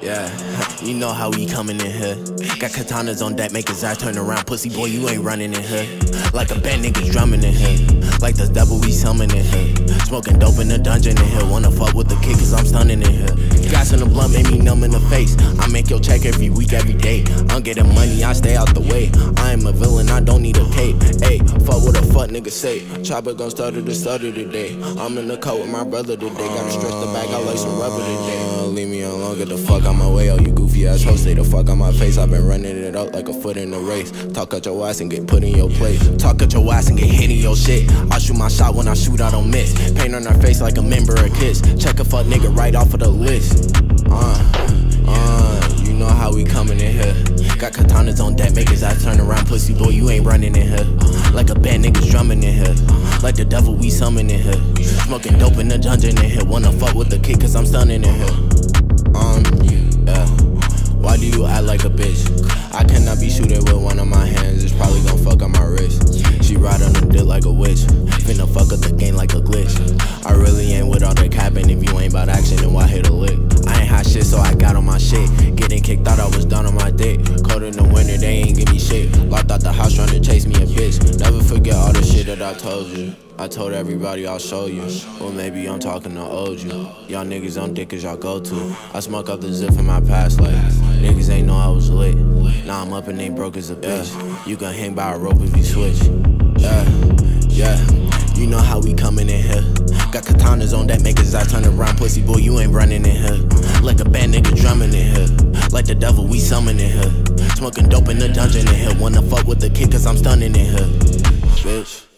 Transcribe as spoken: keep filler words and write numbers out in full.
Yeah, you know how we coming in here. Got katanas on deck, make his eye turn around. Pussy boy, you ain't running in here. Like a band niggas drumming in here. Like the devil, we summoning in here. Smoking dope in the dungeon in here. Wanna fuck with the kid cause I'm stunning in here. Gas in the blunt made me numb in the face. I make your check every week, every day. I'm getting money, I stay out the way. I am a villain, I don't need a cape. Ayy, fuck what a fuck nigga say. Chopper gon' stutter the stutter today. I'm in the cut with my brother today. Gotta stretch the bag out like some rubber today. Uh, leave me alone, get the fuck out my way. Oh, you goofy ass hoe, stay the fuck out my face. I've been running it up like a foot in the race. Talk out your ass and get put in your place. Talk out your ass and get hit in your shit. I shoot my shot, when I shoot I don't miss. Paint on her face like a member of Kiss. Check a fuck nigga right off of the list. Uh, uh, you know how we coming in here. Got katanas on deck, make his ass turn around. Pussy boy, you ain't running in here. Like a band niggas drumming in here. Like the devil, we summoning in here. Smoking dope in the dungeon in here. Wanna fuck with the kid cause I'm stunning in here. Um, yeah. Why do you act like a bitch? I cannot be shooting with one of my hands. It's probably gon' fuck up my wrist. She ride on the dick like a witch. Finna fuck up the game like a glitch. I really ain't with all the capping. If you ain't about action, then why hit a lick? I ain't hot shit, so I got on my shit. Getting kicked out, I was down on my dick. Cold in the winter, they ain't give me shit. Locked out the house trying to chase me a bitch. Never forget all the shit that I told you. I told everybody I'll show you. Well, maybe I'm talking to old you. Y'all niggas on dick cause y'all go to. I smoke up the zip from my past life. Niggas ain't know I was lit. Now I'm up and they broke as a bitch. You can hang by a rope if you switch. Yeah, yeah. You know how we coming in here. Got katanas on that make his eye turn around. Pussy boy, you ain't running in here. Like a band nigga drumming in here. Like the devil, we summoning in here. Smoking dope in the dungeon in here. Wanna fuck with the kid cause I'm stunning in here. Bitch.